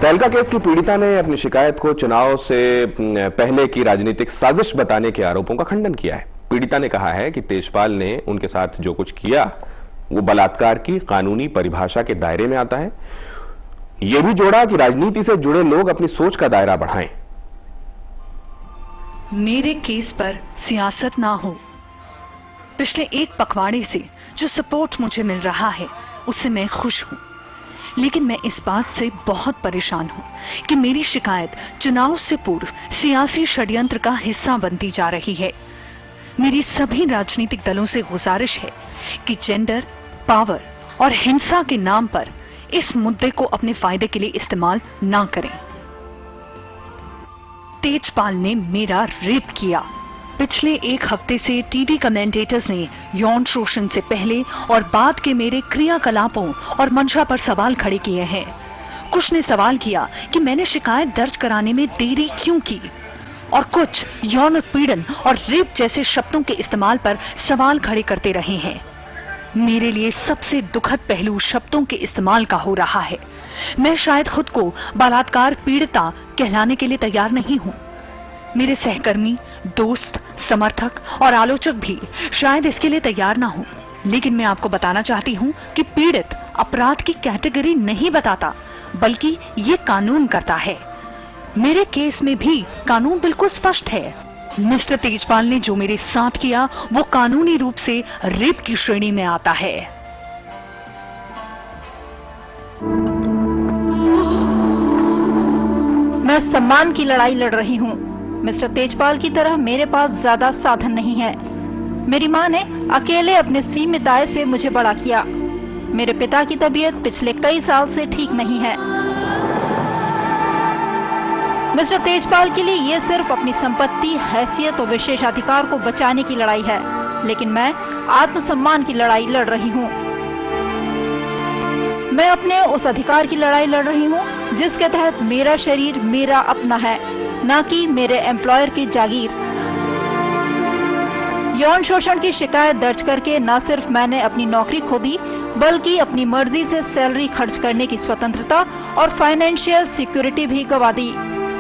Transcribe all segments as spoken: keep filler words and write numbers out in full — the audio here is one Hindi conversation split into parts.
तहलका केस की पीड़िता ने अपनी शिकायत को चुनाव से पहले की राजनीतिक साजिश बताने के आरोपों का खंडन किया है। पीड़िता ने कहा है कि तेजपाल ने उनके साथ जो कुछ किया वो बलात्कार की कानूनी परिभाषा के दायरे में आता है। यह भी जोड़ा कि राजनीति से जुड़े लोग अपनी सोच का दायरा बढ़ाएं। मेरे केस पर सियासत ना हो। पिछले एक पखवाड़े से जो सपोर्ट मुझे मिल रहा है उससे मैं खुश हूं, लेकिन मैं इस बात से बहुत परेशान हूं कि मेरी शिकायत चुनाव से पूर्व सियासी षड्यंत्र का हिस्सा बनती जा रही है। मेरी सभी राजनीतिक दलों से गुजारिश है कि जेंडर, पावर और हिंसा के नाम पर इस मुद्दे को अपने फायदे के लिए इस्तेमाल ना करें। तेजपाल ने मेरा रेप किया। पिछले एक हफ्ते से टीवी कमेंटेटर्स ने यौन शोषण से पहले और बाद के मेरे क्रियाकलापों और मंशा पर सवाल खड़े किए हैं। कुछ ने सवाल किया कि मैंने शिकायत दर्ज कराने में देरी क्यों की, और कुछ यौन उत्पीड़न और रेप जैसे शब्दों के इस्तेमाल पर सवाल खड़े करते रहे हैं। मेरे लिए सबसे दुखद पहलू शब्दों के इस्तेमाल का हो रहा है। मैं शायद खुद को बलात्कार पीड़िता कहलाने के लिए तैयार नहीं हूं। मेरे सहकर्मी, दोस्त, समर्थक और आलोचक भी शायद इसके लिए तैयार ना हो, लेकिन मैं आपको बताना चाहती हूं कि पीड़ित अपराध की कैटेगरी नहीं बताता, बल्कि ये कानून करता है। मेरे केस में भी कानून बिल्कुल स्पष्ट है। मिस्टर तेजपाल ने जो मेरे साथ किया वो कानूनी रूप से रेप की श्रेणी में आता है। मैं सम्मान की लड़ाई लड़ रही हूँ। मिस्टर तेजपाल की तरह मेरे पास ज्यादा साधन नहीं है। मेरी माँ ने अकेले अपने सीमित आय से मुझे बड़ा किया। मेरे पिता की तबीयत पिछले कई साल से ठीक नहीं है। मिस्टर तेजपाल के लिए ये सिर्फ अपनी संपत्ति, हैसियत और विशेषाधिकार को बचाने की लड़ाई है, लेकिन मैं आत्मसम्मान की लड़ाई लड़ रही हूँ। मैं अपने उस अधिकार की लड़ाई लड़ रही हूँ जिसके तहत मेरा शरीर मेरा अपना है, न कि मेरे एम्प्लॉयर की जागीर। यौन शोषण की शिकायत दर्ज करके न सिर्फ मैंने अपनी नौकरी खो दी, बल्कि अपनी मर्जी से सैलरी खर्च करने की स्वतंत्रता और फाइनेंशियल सिक्योरिटी भी गंवा दी।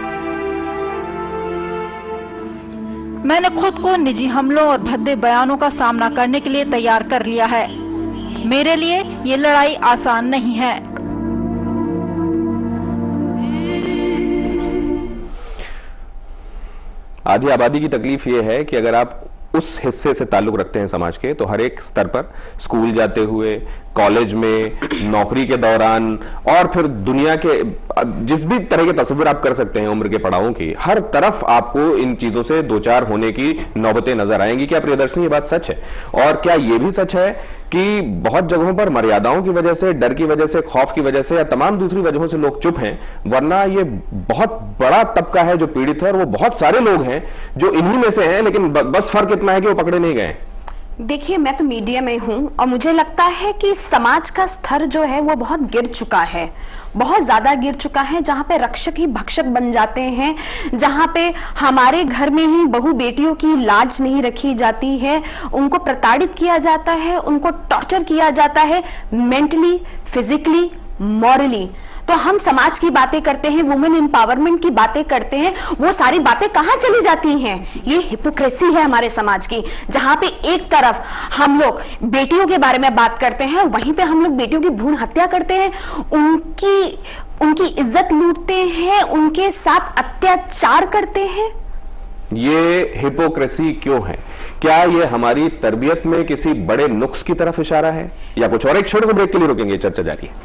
मैंने खुद को निजी हमलों और भद्दे बयानों का सामना करने के लिए तैयार कर लिया है। मेरे लिए ये लड़ाई आसान नहीं है। आधी आबादी की तकलीफ यह है कि अगर आप उस हिस्से से ताल्लुक रखते हैं समाज के, तो हर एक स्तर पर स्कूल जाते हुए, कॉलेज में, नौकरी के दौरान और फिर दुनिया के जिस भी तरह के तस्वीर आप कर सकते हैं उम्र के पड़ावों की, हर तरफ आपको इन चीजों से दो चार होने की नौबतें नजर आएंगी। क्या प्रियदर्शनी ये बात सच है? और क्या ये भी सच है कि बहुत जगहों पर मर्यादाओं की वजह से, डर की वजह से, खौफ की वजह से या तमाम दूसरी वजहों से लोग चुप हैं, वरना ये बहुत बड़ा तबका है जो पीड़ित है और वो बहुत सारे लोग हैं जो इन्हीं में से हैं, लेकिन बस फर्क इतना है कि वो पकड़े नहीं गए। देखिए, मैं तो मीडिया में हूं और मुझे लगता है कि समाज का स्तर जो है वो बहुत गिर चुका है, बहुत ज्यादा गिर चुका है, जहां पे रक्षक ही भक्षक बन जाते हैं, जहां पे हमारे घर में ही बहू बेटियों की लाज नहीं रखी जाती है, उनको प्रताड़ित किया जाता है, उनको टॉर्चर किया जाता है, मेंटली, फिजिकली, मॉरली। तो हम समाज की बातें करते हैं, वुमेन एम्पावरमेंट की बातें करते हैं, वो सारी बातें कहां चली जाती हैं? ये हिपोक्रेसी है हमारे समाज की, जहां पे एक तरफ हम लोग बेटियों के बारे में बात करते हैं, वहीं पे हम लोग बेटियों की भ्रूण हत्या करते हैं, उनकी उनकी इज्जत लूटते हैं, उनके साथ अत्याचार करते हैं। ये हिपोक्रेसी क्यों है? क्या ये हमारी तरबियत में किसी बड़े नुक्स की तरफ इशारा है या कुछ और? एक छोटे से ब्रेक के लिए रुकेंगे, चर्चा जारी है।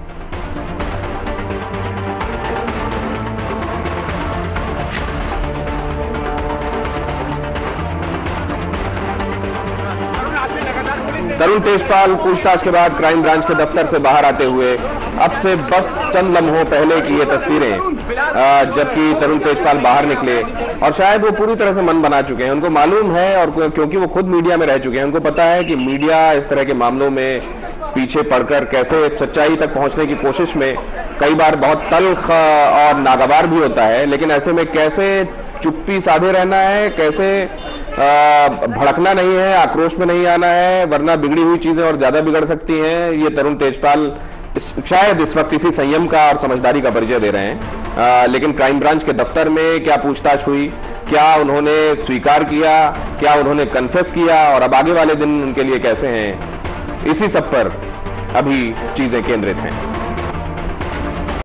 तरुण तेजपाल पूछताछ के बाद क्राइम ब्रांच के दफ्तर से बाहर आते हुए अब से बस चंद लम्हों पहले की ये तस्वीरें, जबकि तरुण तेजपाल बाहर निकले और शायद वो पूरी तरह से मन बना चुके हैं। उनको मालूम है, और क्योंकि वो खुद मीडिया में रह चुके हैं, उनको पता है कि मीडिया इस तरह के मामलों में पीछे पड़कर कैसे सच्चाई तक पहुंचने की कोशिश में कई बार बहुत तल्ख और नागवार भी होता है, लेकिन ऐसे में कैसे चुप्पी साधे रहना है, कैसे भड़कना नहीं है, आक्रोश में नहीं आना है, वरना बिगड़ी हुई चीजें और ज्यादा बिगड़ सकती हैं। ये तरुण तेजपाल इस, शायद इस वक्त इसी संयम का और समझदारी का परिचय दे रहे हैं। आ, लेकिन क्राइम ब्रांच के दफ्तर में क्या पूछताछ हुई, क्या उन्होंने स्वीकार किया, क्या उन्होंने कन्फेस किया और अब आगे वाले दिन उनके लिए कैसे हैं, इसी सब पर अभी चीजें केंद्रित हैं।